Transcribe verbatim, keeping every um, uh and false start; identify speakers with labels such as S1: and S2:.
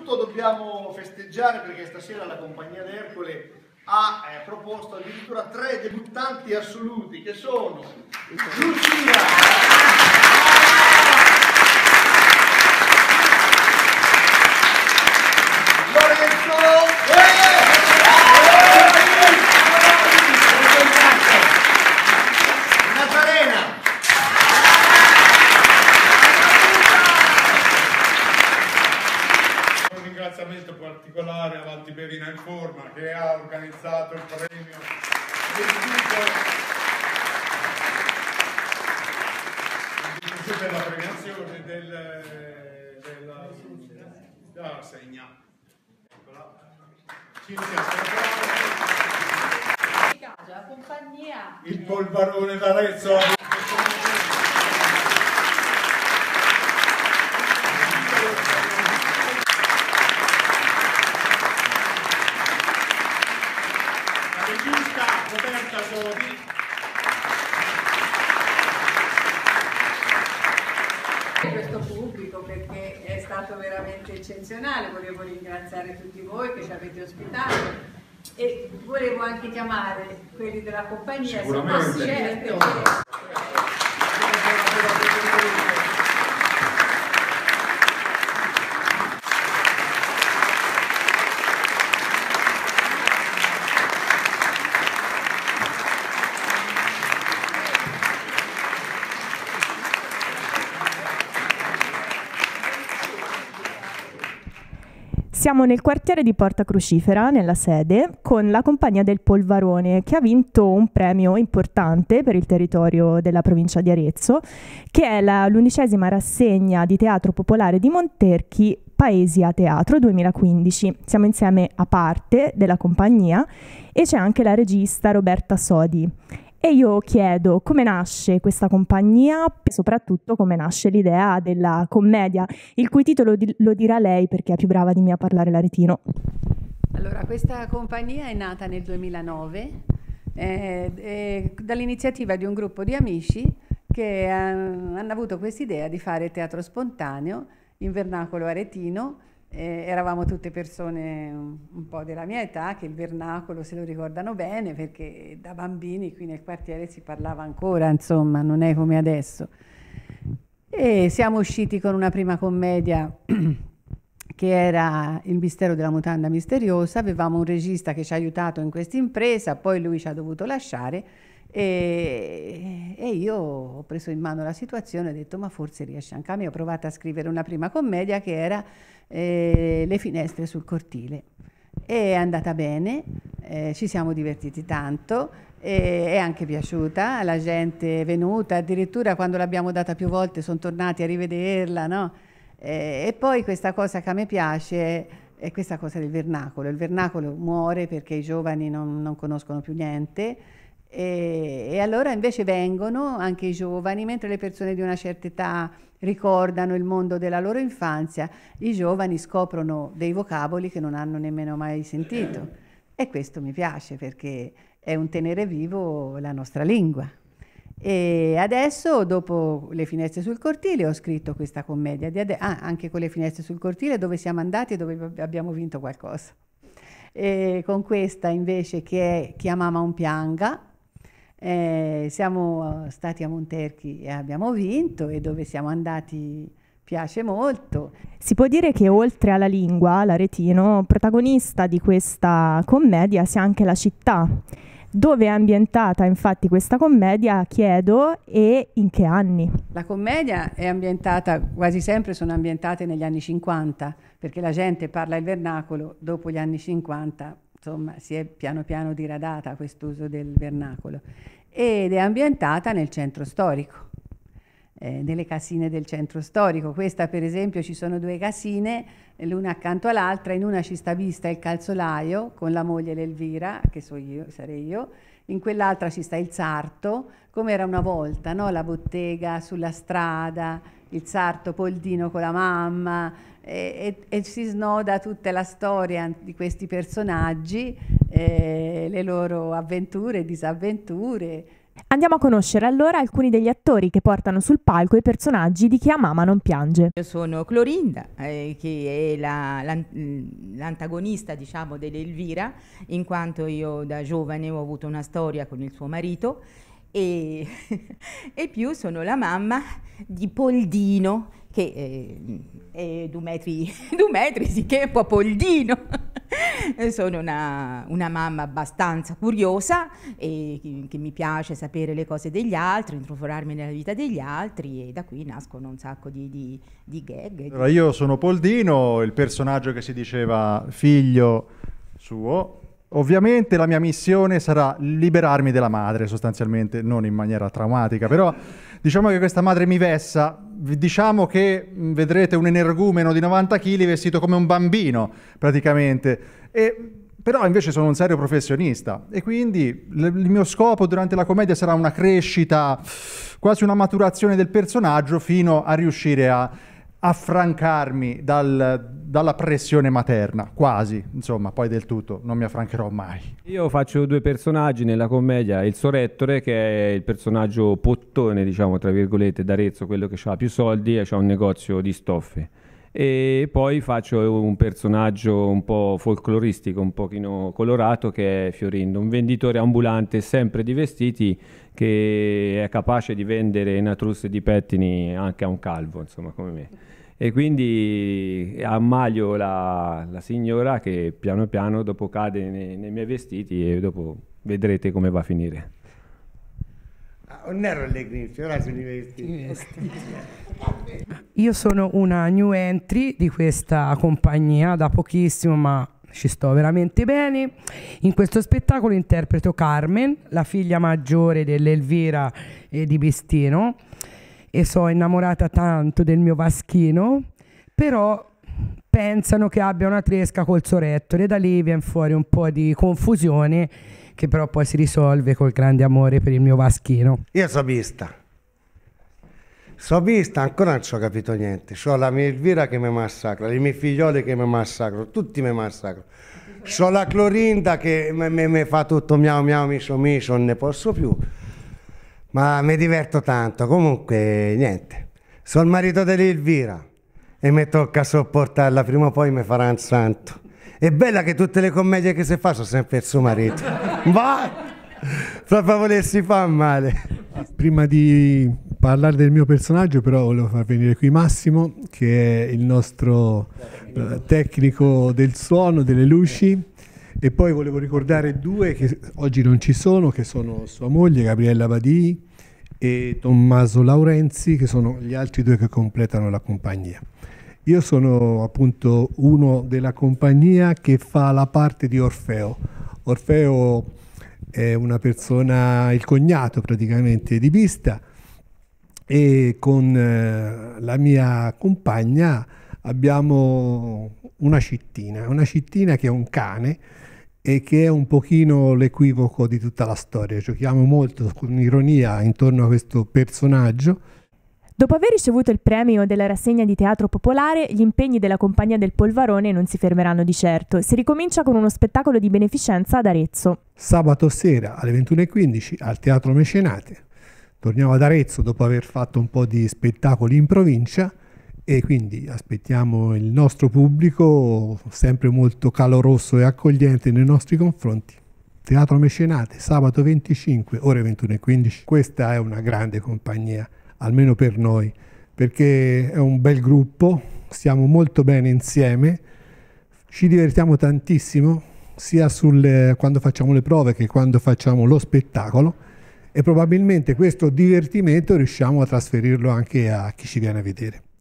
S1: soprattutto dobbiamo festeggiare perché stasera la compagnia d'Ercole ha eh, proposto addirittura tre debuttanti assoluti che sono Lucia, Lorenzo e Nazarena.
S2: Un ringraziamento particolare a Valtiberina in Forma che ha organizzato il premio per la premiazione del, della, della segna.
S3: La compagnia
S2: Il Polvarone d'Arezzo. La regista Roberta Sodi.
S3: questo pubblico perché è stato veramente eccezionale. Volevo ringraziare tutti voi che ci avete ospitato e volevo anche chiamare quelli della compagnia se possibile, perché
S4: Siamo nel quartiere di Porta Crucifera, nella sede, con la compagnia del Polvarone, che ha vinto un premio importante per il territorio della provincia di Arezzo, che è la l'undicesima rassegna di teatro popolare di Monterchi Paesi a Teatro duemilaquindici. Siamo insieme a parte della compagnia e c'è anche la regista Roberta Sodi. E io chiedo come nasce questa compagnia e soprattutto come nasce l'idea della commedia, il cui titolo di- lo dirà lei perché è più brava di me a parlare l'aretino.
S3: allora, questa compagnia è nata nel duemilanove eh, eh, dall'iniziativa di un gruppo di amici che eh, hanno avuto quest'idea di fare teatro spontaneo in vernacolo aretino. Eh, eravamo tutte persone un, un po' della mia età che il vernacolo se lo ricordano bene perché da bambini qui nel quartiere si parlava ancora, insomma, non è come adesso. E siamo usciti con una prima commedia che era Il mistero della mutanda misteriosa. Avevamo un regista che ci ha aiutato in questa impresa, poi lui ci ha dovuto lasciare e, e io ho preso in mano la situazione e ho detto ma forse riesce anche a me. Ho provato a scrivere una prima commedia che era eh, Le finestre sul cortile. È andata bene, eh, ci siamo divertiti tanto, e è anche piaciuta, la gente è venuta, addirittura quando l'abbiamo data più volte sono tornati a rivederla, no? Eh, e poi questa cosa che a me piace è questa cosa del vernacolo. Il vernacolo muore perché i giovani non, non conoscono più niente e, e allora invece vengono anche i giovani, mentre le persone di una certa età ricordano il mondo della loro infanzia, i giovani scoprono dei vocaboli che non hanno nemmeno mai sentito e questo mi piace perché è un tenere vivo la nostra lingua. E adesso, dopo Le finestre sul cortile, ho scritto questa commedia di ade- ah, anche con Le finestre sul cortile, dove siamo andati e dove abbiamo vinto qualcosa. E con questa invece, che è Chi ama un pianga, eh, siamo stati a Monterchi e abbiamo vinto, e dove siamo andati piace molto.
S4: Si può dire che oltre alla lingua, l'aretino, protagonista di questa commedia sia anche la città. Dove è ambientata infatti questa commedia, chiedo, e in che anni?
S3: La commedia è ambientata, quasi sempre sono ambientate negli anni cinquanta, perché la gente parla il vernacolo, dopo gli anni cinquanta, insomma, si è piano piano diradata quest'uso del vernacolo. Ed è ambientata nel centro storico, eh, nelle casine del centro storico. Questa, per esempio, ci sono due casine, l'una accanto all'altra. In una ci sta vista il calzolaio con la moglie l'Elvira, che so io, sarei io. In quell'altra ci sta il sarto, come era una volta, no? La bottega sulla strada, il sarto Poldino con la mamma, e, e, e si snoda tutta la storia di questi personaggi, eh, le loro avventure e disavventure,
S4: Andiamo a conoscere allora alcuni degli attori che portano sul palco i personaggi di Chi ha mamma non piange.
S5: Io sono Clorinda, eh, che è la, l'an- l'antagonista, diciamo, dell'Elvira, in quanto io da giovane ho avuto una storia con il suo marito e, e più sono la mamma di Poldino, che eh, è due metri, due metri, sì che è un po' Poldino. Sono una, una mamma abbastanza curiosa e che, che mi piace sapere le cose degli altri, intrufolarmi nella vita degli altri, e da qui nascono un sacco di, di, di gag.
S6: Allora, io sono Poldino, il personaggio che si diceva figlio suo. Ovviamente la mia missione sarà liberarmi della madre, sostanzialmente, non in maniera traumatica, però diciamo che questa madre mi vessa, diciamo che vedrete un energumeno di novanta chili vestito come un bambino, praticamente, e, però invece sono un serio professionista e quindi l- il mio scopo durante la commedia sarà una crescita, quasi una maturazione del personaggio fino a riuscire a affrancarmi dal, dalla pressione materna, quasi, insomma, poi del tutto, non mi affrancherò mai.
S7: Io faccio due personaggi nella commedia, il Sorettore, che è il personaggio pottone, diciamo, tra virgolette, d'Arezzo, quello che ha più soldi e ha un negozio di stoffe. E poi faccio un personaggio un po' folcloristico, un pochino colorato, che è Fiorindo, un venditore ambulante sempre di vestiti che è capace di vendere natrusse di pettini anche a un calvo, insomma, come me. E quindi ammaglio la, la signora che piano piano dopo cade nei, nei miei vestiti e dopo vedrete come va a finire.
S8: Non ero allegri, ora sono i vestiti.
S9: Io sono una new entry di questa compagnia da pochissimo, ma ci sto veramente bene. In questo spettacolo interpreto Carmen, la figlia maggiore dell'Elvira e di Pistino, e sono innamorata tanto del mio Vaschino, però pensano che abbia una tresca col Sorettore, e da lì viene fuori un po' di confusione che però poi si risolve col grande amore per il mio Vaschino.
S8: Io so vista. So vista, ancora non ci ho capito niente. C'ho la mia Elvira che mi massacra, le mie figliole che mi massacrano, tutti mi massacrano. C'ho la Clorinda che mi fa tutto miau miau, micio micio, non ne posso più. Ma mi diverto tanto, comunque niente. Sono il marito dell'Elvira e mi tocca sopportarla, prima o poi mi farà un santo. È bella che tutte le commedie che si fa sono sempre il suo marito. Ma proprio volersi fare male.
S10: Prima di parlare del mio personaggio però volevo far venire qui Massimo, che è il nostro eh, tecnico del suono, delle luci, e poi volevo ricordare due che oggi non ci sono, che sono sua moglie Gabriella Badii e Tommaso Laurenzi, che sono gli altri due che completano la compagnia. Io sono appunto uno della compagnia che fa la parte di Orfeo. Orfeo è una persona, il cognato praticamente di Pista, e con eh, la mia compagna abbiamo una cittina, una cittina che è un cane e che è un pochino l'equivoco di tutta la storia. Giochiamo molto con ironia intorno a questo personaggio.
S4: Dopo aver ricevuto il premio della rassegna di teatro popolare, gli impegni della compagnia del Polvarone non si fermeranno di certo. Si ricomincia con uno spettacolo di beneficenza ad Arezzo.
S10: Sabato sera alle ventuno e quindici al Teatro Mecenate. Torniamo ad Arezzo dopo aver fatto un po' di spettacoli in provincia e quindi aspettiamo il nostro pubblico sempre molto caloroso e accogliente nei nostri confronti. Teatro Mecenate, sabato venticinque, ore ventuno e quindici. Questa è una grande compagnia, almeno per noi, perché è un bel gruppo, stiamo molto bene insieme, ci divertiamo tantissimo, sia sulle, quando facciamo le prove che quando facciamo lo spettacolo, e probabilmente questo divertimento riusciamo a trasferirlo anche a chi ci viene a vedere.